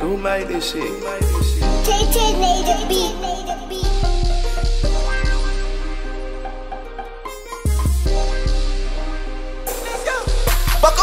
Who made this shit? KT made the beat. Fuck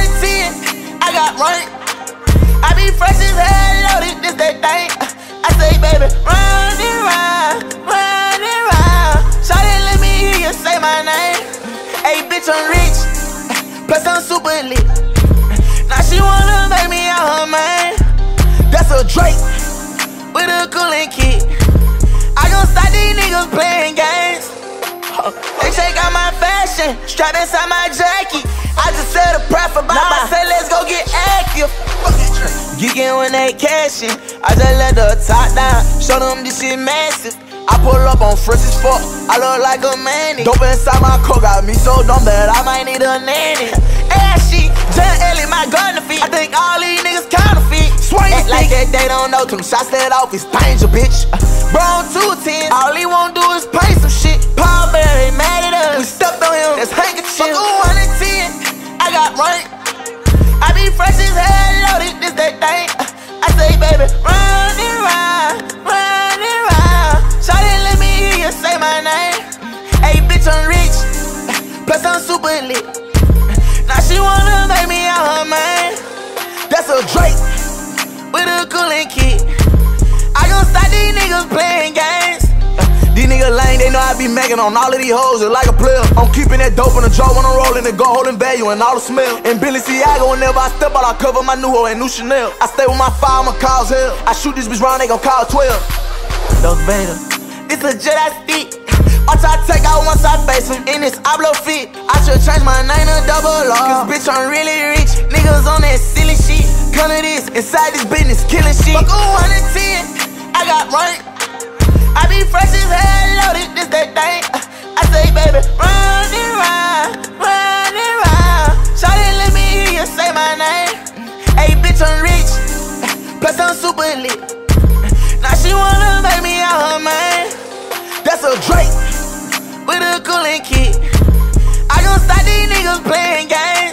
110, I got rank. I be fresh as hell, loaded, this that thing. I say, baby, run it round, run it round. Shawty, let me hear you say my name. Hey, bitch, I'm rich, plus I'm super lit. Now she wanna make me out her man. That's a Drake with a coolin' kid. I gon' stop these niggas playing games. They check out my fashion, strapped inside my jacket. I just said a prayer for Baba. I said let's go get active. Geekin' when they cashin', I just let the top down, show them this shit massive. I pull up on fresh as fuck, I look like a manny. Dope inside my coat got me so dumb that I might need a nanny. Ashy, John Elliott, my gun to feet. I think all these niggas counterfeit. Act like that they don't know, them shots let off, it's danger, bitch. Bro, on 210, all he won't do is pay some shit. Paul Bear, mad at us, we stepped on him, that's handkerchief. Fuck 110, I got rank. I be fresh as hell, loaded, this that thing. I say, baby, run it round, run it round. Shawty, let me hear you say my name. Hey, bitch, I'm rich, plus I'm super lit. Now she wanna make me out her man. That's a Drake with a coolin' kid. I gon' stop these niggas playing games. These niggas lame, they know I be making on all of these hoes just like a player. I'm keeping that dope in the jar when I'm rolling it, go holding value and all the smell. In Billy Ciago, whenever I step out, I cover my new hoe and new Chanel. I stay with my fire, I'ma cause hell. I shoot this bitch round, they gon' call 12. Darth Vader, this a Jedi stick. I try to take out once I face him in this Oblo fit. I should change my name to double R, cause bitch I'm really rich. Niggas on that silly shit. Come to this, inside this business, killing shit. Fuck 110, I got rank. I be fresh as hell, loaded, this that thing. I say, baby, run it round, run it round. Shawty, let me hear you say my name. Hey, bitch, I'm rich, plus I'm super lit. Now she wanna make me out her man. That's a Drake with a coolin' kid. I gon' stop these niggas playing games.